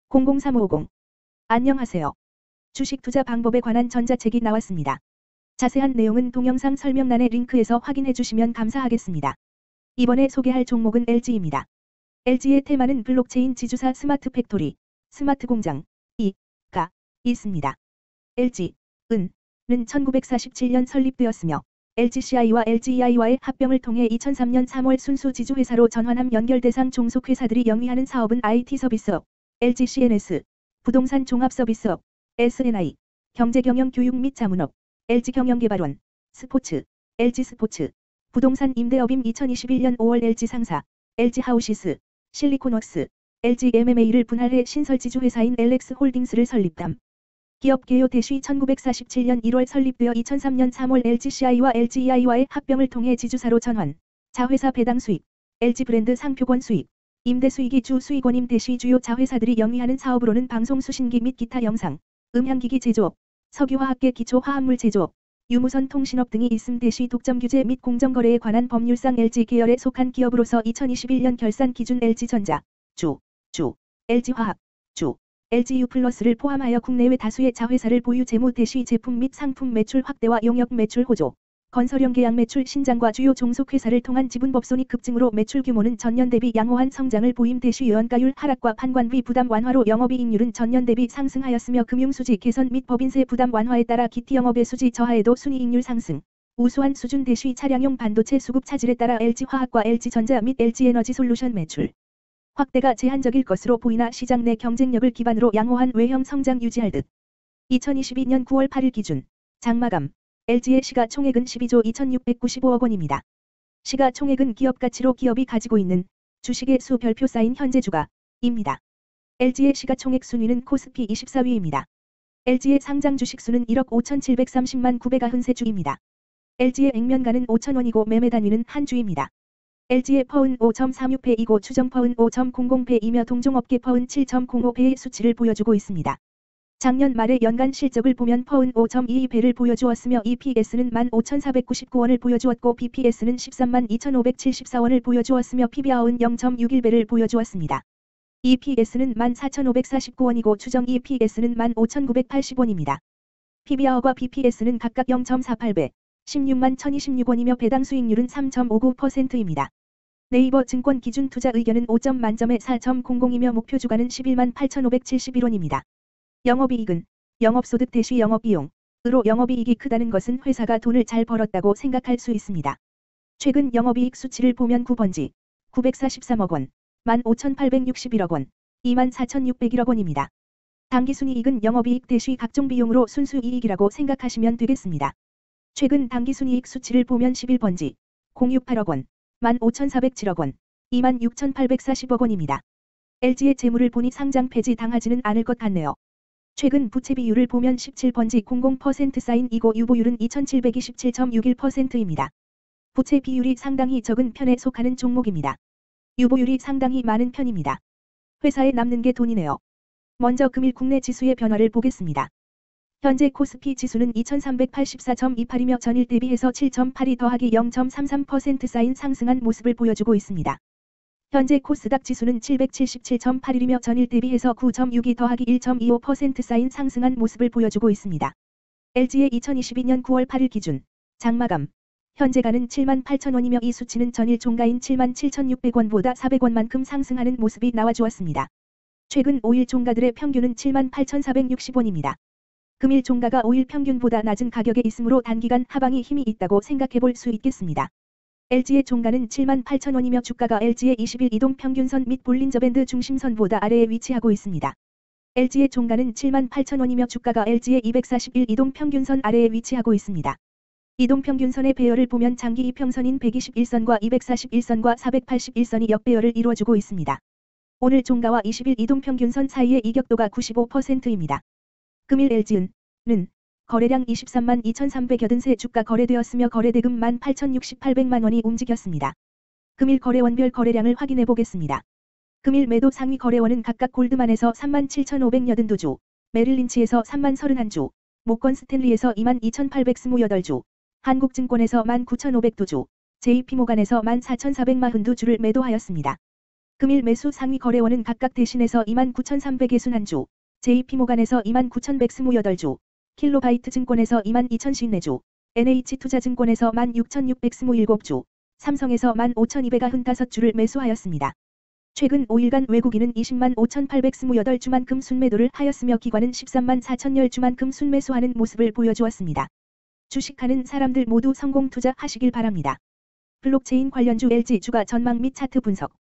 00350. 안녕하세요. 주식 투자 방법에 관한 전자책이 나왔습니다. 자세한 내용은 동영상 설명란의 링크에서 확인해 주시면 감사하겠습니다. 이번에 소개할 종목은 LG입니다. LG의 테마는 블록체인 지주사 스마트 팩토리, 스마트 공장, 가 있습니다. LG은 1947년 설립되었으며 LGCI와 LGEI와의 합병을 통해 2003년 3월 순수 지주회사로 전환함. 연결 대상 종속회사들이 영위하는 사업은 IT 서비스업, LGCNS, 부동산 종합서비스업, SNI, 경제경영 교육 및 자문업, LG경영개발원, 스포츠, LG스포츠, 부동산 임대업임. 2021년 5월 LG상사, LG하우시스, 실리콘웍스, LGMMA를 분할해 신설지주회사인 LX홀딩스를 설립함. 기업 개요 대시 1947년 1월 설립되어 2003년 3월 LGCI와 LGEI와의 합병을 통해 지주사로 전환. 자회사 배당 수익, LG 브랜드 상표권 수익, 임대 수익이 주 수익원임. 대시 주요 자회사들이 영위하는 사업으로는 방송 수신기 및 기타 영상, 음향기기 제조업, 석유화학계 기초화합물 제조업, 유무선 통신업 등이 있음. 대시 독점 규제 및 공정거래에 관한 법률상 LG 계열에 속한 기업으로서 2021년 결산 기준 LG전자, LG화학, LG유플러스를 포함하여 국내외 다수의 자회사를 보유. 재무 대시 제품 및 상품 매출 확대와 용역 매출 호조, 건설형 계약 매출 신장과 주요 종속회사를 통한 지분법손익 급증으로 매출 규모는 전년 대비 양호한 성장을 보임. 대시 연가율 하락과 판관비 부담 완화로 영업이익률은 전년 대비 상승하였으며 금융수지 개선 및 법인세 부담 완화에 따라 기티 영업의 수지 저하에도 순이익률 상승, 우수한 수준. 대시 차량용 반도체 수급 차질에 따라 LG화학과 LG전자 및 LG에너지솔루션 매출 확대가 제한적일 것으로 보이나 시장 내 경쟁력을 기반으로 양호한 외형 성장 유지할 듯. 2022년 9월 8일 기준 장마감 LG의 시가총액은 12조 2695억 원입니다. 시가총액은 기업가치로 기업이 가지고 있는 주식의 수 별표 쌓인 현재 주가입니다. LG의 시가총액 순위는 코스피 24위입니다. LG의 상장 주식수는 1억 5,730만 993주입니다. LG의 액면가는 5,000원이고 매매 단위는 한 주입니다. LG의 퍼은 5.36배이고 추정 퍼은 5.00배이며 동종업계 퍼은 7.05배의 수치를 보여주고 있습니다. 작년 말의 연간 실적을 보면 퍼은 5.22배를 보여주었으며 EPS는 15,499원을 보여주었고 BPS는 132,574원을 보여주었으며 PBR은 0.61배를 보여주었습니다. EPS는 14,549원이고 추정 EPS는 15,980원입니다. PBR과 BPS는 각각 0.48배, 16만 1,026원이며 배당 수익률은 3.59%입니다. 네이버 증권 기준 투자 의견은 5점 만점에 4.00이며 목표 주가는 11만 8,571원입니다. 영업이익은 영업소득 대시 영업비용으로 영업이익이 크다는 것은 회사가 돈을 잘 벌었다고 생각할 수 있습니다. 최근 영업이익 수치를 보면 9번지 943억 원, 15,861억 원, 24,601억 원입니다. 당기순이익은 영업이익 대시 각종 비용으로 순수이익이라고 생각하시면 되겠습니다. 최근 당기순이익 수치를 보면 11번지 068억 원, 15,407억 원, 26,840억 원입니다. LG의 재물을 보니 상장 폐지 당하지는 않을 것 같네요. 최근 부채 비율을 보면 17번지 00% 사인 이고 유보율은 2,727.61%입니다. 부채 비율이 상당히 적은 편에 속하는 종목입니다. 유보율이 상당히 많은 편입니다. 회사에 남는 게 돈이네요. 먼저 금일 국내 지수의 변화를 보겠습니다. 현재 코스피 지수는 2384.28이며 전일 대비해서 7.82 더하기 0.33% 쌓인 상승한 모습을 보여주고 있습니다. 현재 코스닥 지수는 777.81이며 전일 대비해서 9.62 더하기 1.25% 쌓인 상승한 모습을 보여주고 있습니다. LG의 2022년 9월 8일 기준 장마감 현재가는 78,000원이며 이 수치는 전일 종가인 77,600원보다 400원만큼 상승하는 모습이 나와주었습니다. 최근 5일 종가들의 평균은 78,460원입니다. 금일 종가가 5일 평균보다 낮은 가격에 있으므로 단기간 하방이 힘이 있다고 생각해볼 수 있겠습니다. LG의 종가는 78,000원이며 주가가 LG의 20일 이동평균선 및 볼린저밴드 중심선보다 아래에 위치하고 있습니다. LG의 종가는 78,000원이며 주가가 LG의 241 이동평균선 아래에 위치하고 있습니다. 이동평균선의 배열을 보면 장기 이평선인 121선과 241선과 481선이 역배열을 이루어주고 있습니다. 오늘 종가와 20일 이동평균선 사이의 이격도가 95%입니다. 금일 LG는 거래량 23만 2,380세 주가 거래되었으며 거래대금 18,668백만 원이 움직였습니다. 금일 거래원별 거래량을 확인해 보겠습니다. 금일 매도 상위 거래원은 각각 골드만에서 37,582주, 메릴린치에서 3만 31주, 모건 스탠리에서 2만 2,828주, 한국증권에서 19,502주, JP모간에서 14,442주를 매도하였습니다. 금일 매수 상위 거래원은 각각 대신에서 29,361주, JP모간에서 29,128주, 킬로바이트 증권에서 22,054주, NH투자증권에서 16,627주, 삼성에서 15,295주를 매수하였습니다. 최근 5일간 외국인은 20만 5,828주만큼 순매도를 하였으며 기관은 13만 4,010주만큼 순매수하는 모습을 보여주었습니다. 주식하는 사람들 모두 성공 투자하시길 바랍니다. 블록체인 관련주 LG 주가 전망 및 차트 분석.